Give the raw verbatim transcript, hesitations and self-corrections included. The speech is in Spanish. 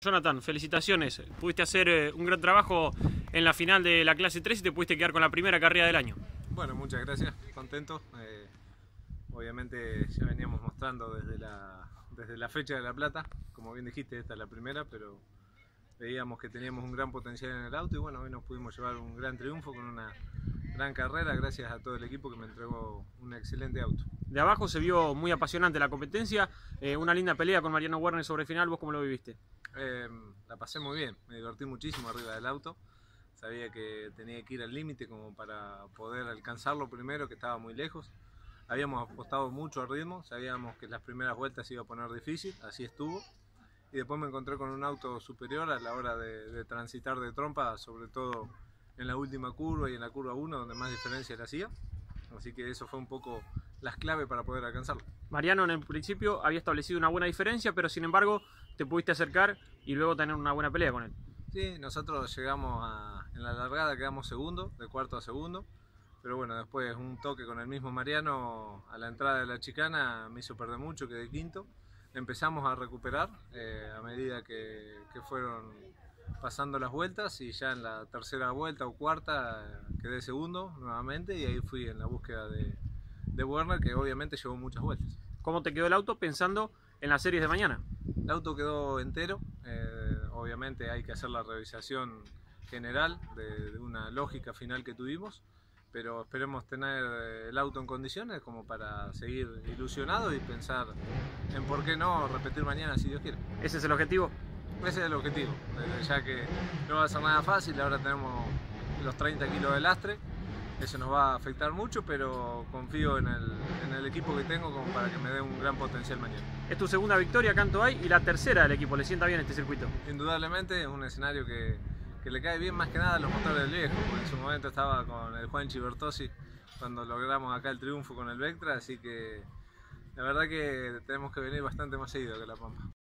Jonathan, felicitaciones. Pudiste hacer eh, un gran trabajo en la final de la clase tres y te pudiste quedar con la primera carrera del año. Bueno, muchas gracias, contento. Eh, obviamente ya veníamos mostrando desde la, desde la fecha de La Plata, como bien dijiste, esta es la primera, pero veíamos que teníamos un gran potencial en el auto y bueno, hoy nos pudimos llevar un gran triunfo con una gran carrera, gracias a todo el equipo que me entregó un excelente auto. De abajo se vio muy apasionante la competencia, eh, una linda pelea con Mariano Werner sobre el final. ¿Vos cómo lo viviste? Eh, la pasé muy bien, me divertí muchísimo arriba del auto, sabía que tenía que ir al límite como para poder alcanzarlo primero, que estaba muy lejos. Habíamos apostado mucho al ritmo, sabíamos que las primeras vueltas se iba a poner difícil, así estuvo. Y después me encontré con un auto superior a la hora de, de transitar de trompa, sobre todo en la última curva y en la curva uno, donde más diferencia le hacía. Así que eso fue un poco las claves para poder alcanzarlo. Mariano en el principio había establecido una buena diferencia, pero sin embargo te pudiste acercar y luego tener una buena pelea con él. Sí, nosotros llegamos a, en la largada quedamos segundo, de cuarto a segundo, pero bueno, después un toque con el mismo Mariano a la entrada de la chicana me hizo perder mucho, quedé quinto. Empezamos a recuperar eh, a medida que, que fueron pasando las vueltas y ya en la tercera vuelta o cuarta eh, quedé segundo nuevamente y ahí fui en la búsqueda de, de Werner, que obviamente llevó muchas vueltas. ¿Cómo te quedó el auto pensando en las series de mañana? El auto quedó entero, eh, obviamente hay que hacer la revisación general de, de una lógica final que tuvimos, pero esperemos tener el auto en condiciones como para seguir ilusionados y pensar en por qué no repetir mañana si Dios quiere. ¿Ese es el objetivo? Ese es el objetivo, ya que no va a ser nada fácil, ahora tenemos los treinta kilos de lastre, eso nos va a afectar mucho, pero confío en el, en el equipo que tengo como para que me dé un gran potencial mañana. Es tu segunda victoria acá en Toay y la tercera del equipo, ¿le sienta bien este circuito? Indudablemente es un escenario que, que le cae bien más que nada a los motores del viejo, porque en su momento estaba con el Juanchi Bertozzi cuando logramos acá el triunfo con el Vectra, así que la verdad que tenemos que venir bastante más seguido que La Pampa.